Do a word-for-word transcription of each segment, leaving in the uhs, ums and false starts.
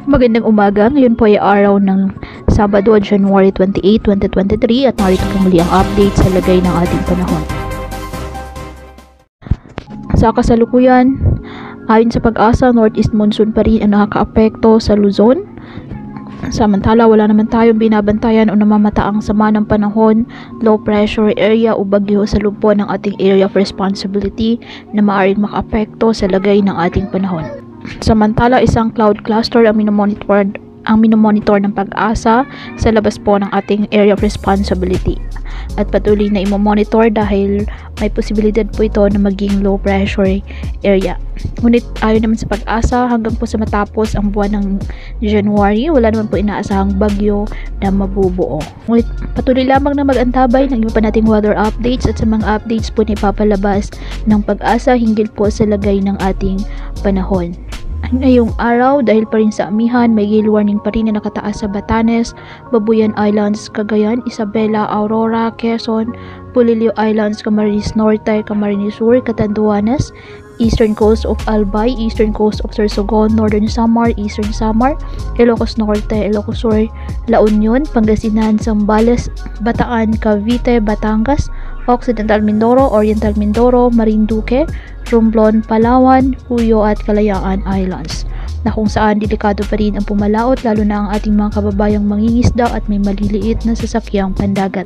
Magandang umaga, ngayon po ay araw ng Sabado, January twenty-eighth, twenty twenty-three at narito po muli ang update sa lagay ng ating panahon. Sa kasalukuyan, ayon sa pag-asa, northeast monsoon pa rin ang nakakaapekto sa Luzon. Samantala, wala naman tayong binabantayan o namamataang sama ng panahon, low pressure area o bagyo sa loob ng ating area of responsibility na maaaring makaapekto sa lagay ng ating panahon. Samantala, isang cloud cluster ang minomonitor, ang minomonitor ng pag-asa sa labas po ng ating area of responsibility. At patuloy na imomonitor dahil may posibilidad po ito na maging low pressure area. Ngunit ayon naman sa pag-asa, hanggang po sa matapos ang buwan ng January, wala naman po inaasahang bagyo na mabubuo. Ngunit patuloy lamang na mag-antabay ng iba pa nating weather updates at sa mga updates po na ipapalabas ng pag-asa hinggil po sa lagay ng ating panahon. Ngayong araw, dahil pa rin sa amihan, may gale warning pa rin na nakataas sa Batanes, Babuyan Islands, Cagayan, Isabela, Aurora, Quezon, Pulilio Islands, Camarines Norte, Camarines Sur, Catanduanes, Eastern Coast of Albay, Eastern Coast of Sorsogon, Northern Samar, Eastern Samar, Ilocos Norte, Ilocos Sur, La Union, Pangasinan, Zambales, Bataan, Cavite, Batangas, Occidental Mindoro, Oriental Mindoro, Marinduque, Romblon, Palawan, Puyo at Kalayaan Islands, na kung saan delikado pa rin ang pumalaot lalo na ang ating mga kababayang mangingisda at may maliliit na sasakyang pandagat.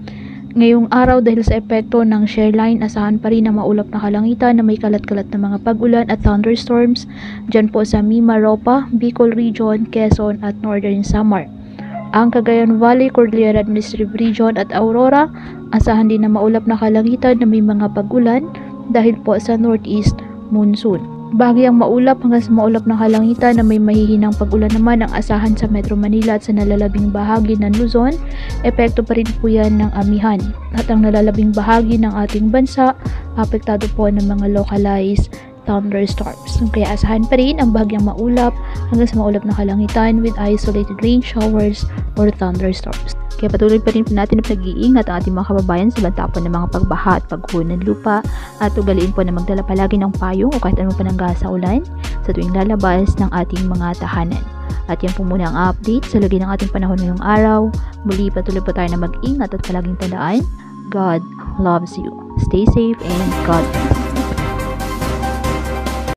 Ngayong araw, dahil sa epekto ng shear line, asahan pa rin ang maulap na kalangitan na may kalat-kalat na mga pag-ulan at thunderstorms dyan po sa Mimaropa, Bicol Region, Quezon at Northern Samar. Ang Cagayan Valley, Cordillera Administrative Region at Aurora, asahan din na maulap na kalangitan na may mga pag-ulan dahil po sa northeast monsoon. Bahagyang maulap hanggang sa maulap na kalangitan na may mahihinang pag-ulan naman ang asahan sa Metro Manila at sa nalalabing bahagi ng Luzon. Epekto pa rin po yan ng amihan. At ang nalalabing bahagi ng ating bansa, apektado po ng mga localized thunderstorms. Kaya asahan pa rin ang bahagyang maulap hanggang sa maulap na kalangitan with isolated rain showers or thunderstorms. Kaya patuloy pa rin po natin ang pag-iingat ang ating mga kababayan sa banta po ng mga pagbaha at pagguho ng lupa at ugaliin po na magdala palagi ng payong o kahit ano pa ng gas sa ulan sa tuwing lalabas ng ating mga tahanan. At yan po muna ang update sa lagay ng ating panahon ngayong araw. Muli patuloy po tayo na mag-ingat at palaging tandaan, God loves you. Stay safe and God bless.